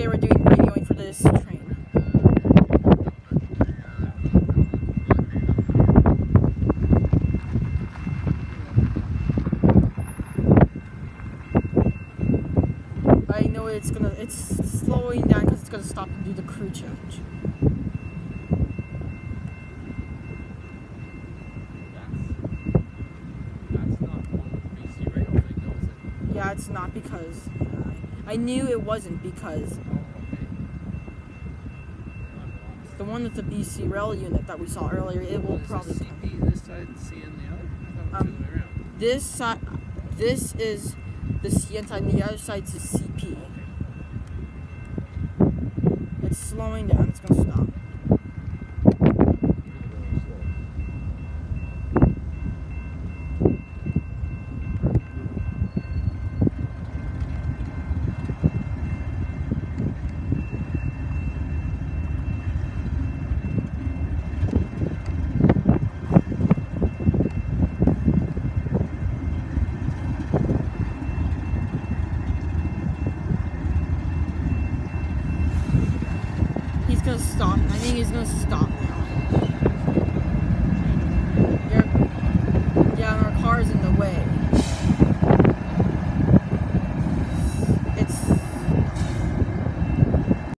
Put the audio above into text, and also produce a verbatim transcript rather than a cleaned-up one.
they were doing radioing for this train. I know it's gonna, it's slowing down because it's gonna stop and do the crew change. Yeah, it's not because uh, I knew it wasn't because the one with the B C rail unit that we saw earlier, it will probably C P this side and C N the other. I thought it was the other way around. This side, this is the C N side, and the other side's the C P. It's slowing down. It's gonna stop. He's gonna stop. I think he's gonna stop.